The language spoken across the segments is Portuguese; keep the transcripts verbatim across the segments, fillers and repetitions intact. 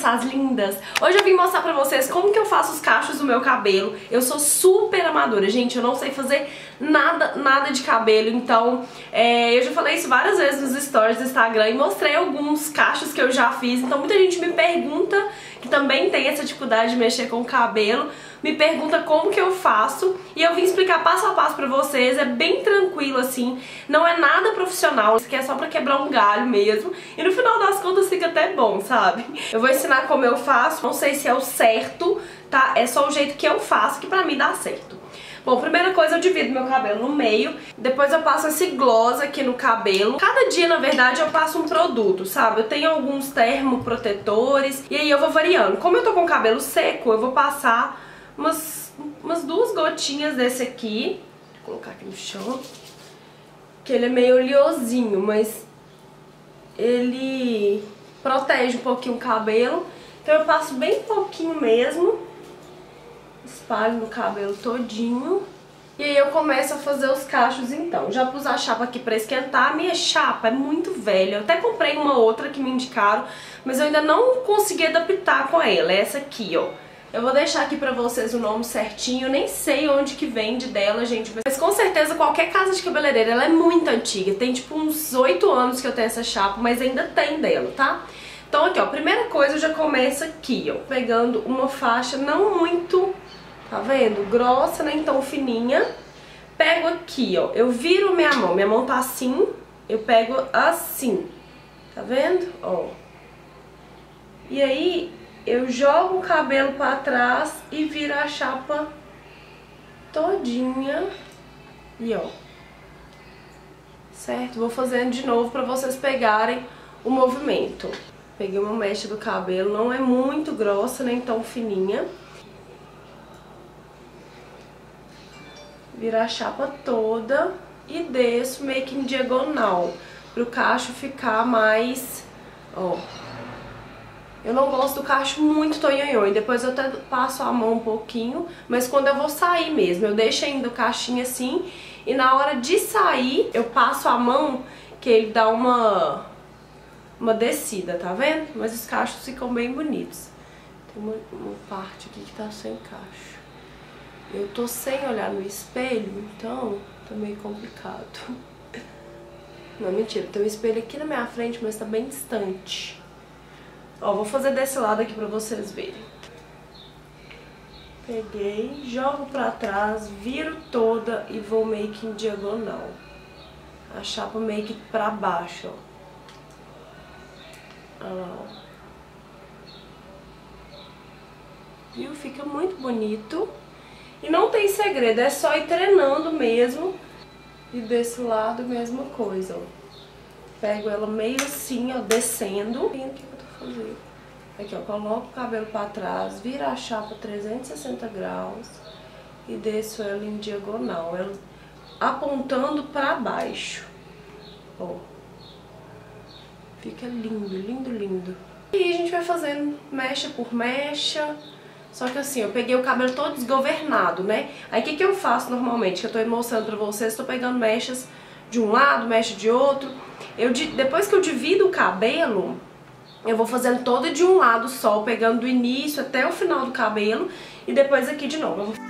crianças lindas! Hoje eu vim mostrar pra vocês como que eu faço os cachos do meu cabelo. Eu sou super amadora, gente, eu não sei fazer nada, nada de cabelo, então é, eu já falei isso várias vezes nos stories do Instagram e mostrei alguns cachos que eu já fiz, então muita gente me pergunta, que também tem essa dificuldade de mexer com o cabelo, me pergunta como que eu faço e eu vim explicar passo a passo pra vocês, é bem tranquilo assim, não é nada profissional, isso aqui é só pra quebrar um galho mesmo e no final das contas fica até bom, sabe? Eu vou ensinar como eu faço, não sei se é o certo, tá? É só o jeito que eu faço que pra mim dá certo. Bom, primeira coisa eu divido meu cabelo no meio, depois eu passo esse gloss aqui no cabelo. Cada dia, na verdade, eu passo um produto, sabe? Eu tenho alguns termoprotetores e aí eu vou variando. Como eu tô com o cabelo seco, eu vou passar umas, umas duas gotinhas desse aqui. Vou colocar aqui no chão. Que ele é meio oleosinho, mas ele protege um pouquinho o cabelo. Então eu passo bem pouquinho mesmo. Espalho no cabelo todinho. E aí eu começo a fazer os cachos então. Já pus a chapa aqui pra esquentar. A minha chapa é muito velha. Eu até comprei uma outra que me indicaram, mas eu ainda não consegui adaptar com ela. É essa aqui, ó. Eu vou deixar aqui pra vocês o nome certinho. Eu nem sei onde que vende dela, gente. Mas com certeza qualquer casa de cabeleireira, ela é muito antiga. Tem tipo uns oito anos que eu tenho essa chapa, mas ainda tem dela, tá? Então aqui, ó. Primeira coisa, eu já começo aqui, ó. Pegando uma faixa não muito... Tá vendo? Grossa, nem tão fininha. Pego aqui, ó. Eu viro minha mão. Minha mão tá assim. Eu pego assim. Tá vendo? Ó. E aí, eu jogo o cabelo pra trás e viro a chapa todinha. E ó. Certo? Vou fazendo de novo pra vocês pegarem o movimento. Peguei uma mecha do cabelo. Não é muito grossa, nem tão fininha. Virar a chapa toda e desço meio que em diagonal, pro cacho ficar mais, ó. Eu não gosto do cacho muito tonhonhon, e depois eu até passo a mão um pouquinho, mas quando eu vou sair mesmo, eu deixo ainda o cachinho assim, e na hora de sair, eu passo a mão, que ele dá uma, uma descida, tá vendo? Mas os cachos ficam bem bonitos. Tem uma, uma parte aqui que tá sem cacho. Eu tô sem olhar no espelho, então tá meio complicado. Não, mentira, tem um espelho aqui na minha frente, mas tá bem distante. Ó, vou fazer desse lado aqui pra vocês verem. Peguei, jogo pra trás, viro toda e vou meio que em diagonal. A chapa meio que pra baixo, ó. Olha lá, ó. Viu? Fica muito bonito. E não tem segredo, é só ir treinando mesmo. E desse lado, mesma coisa, ó. Pego ela meio assim, ó, descendo. E o que eu tô fazendo? Aqui, ó, coloco o cabelo pra trás, vira a chapa trezentos e sessenta graus. E desço ela em diagonal, ela apontando pra baixo. Ó. Fica lindo, lindo, lindo. E aí a gente vai fazendo mecha por mecha. Só que assim, eu peguei o cabelo todo desgovernado, né? Aí o que que eu faço normalmente? Que eu tô mostrando pra vocês, tô pegando mechas de um lado, mecha de outro. Eu, depois que eu divido o cabelo, eu vou fazendo todo de um lado só, pegando do início até o final do cabelo. E depois aqui de novo. Eu vou...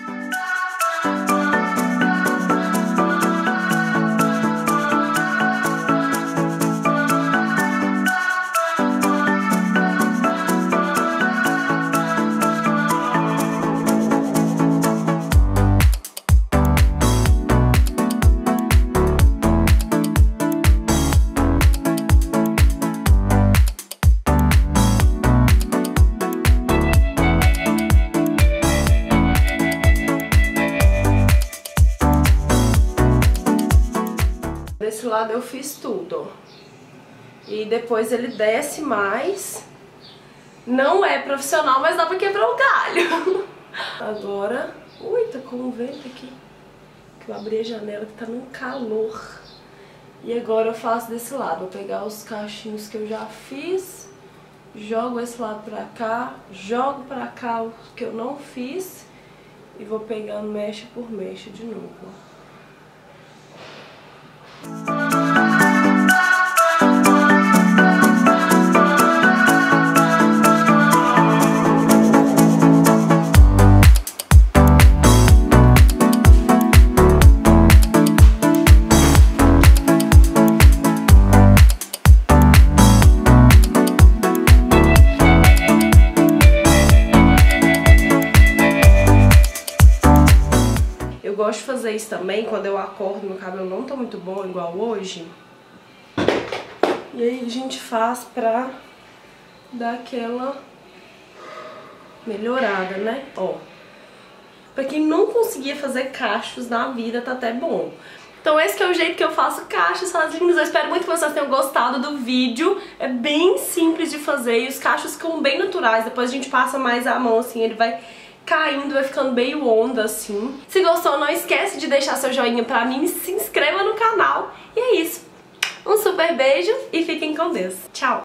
Desse lado eu fiz tudo, ó. E depois ele desce mais. Não é profissional, mas dá pra quebrar o galho. Agora... Ui, tá com um vento aqui. Que eu abri a janela que tá num calor. E agora eu faço desse lado. Vou pegar os cachinhos que eu já fiz. Jogo esse lado pra cá. Jogo pra cá o que eu não fiz. E vou pegando mecha por mecha de novo, ó. fazer isso também quando eu acordo, meu cabelo não tá muito bom, igual hoje. E aí a gente faz pra dar aquela melhorada, né? Ó. Pra quem não conseguia fazer cachos na vida, tá até bom. Então esse que é o jeito que eu faço cachos sozinhos. Eu espero muito que vocês tenham gostado do vídeo. É bem simples de fazer e os cachos ficam bem naturais. Depois a gente passa mais a mão assim, ele vai caindo, vai ficando meio onda assim. Se gostou, não esquece de deixar seu joinha pra mim, se inscreva no canal. E é isso. Um super beijo e fiquem com Deus. Tchau!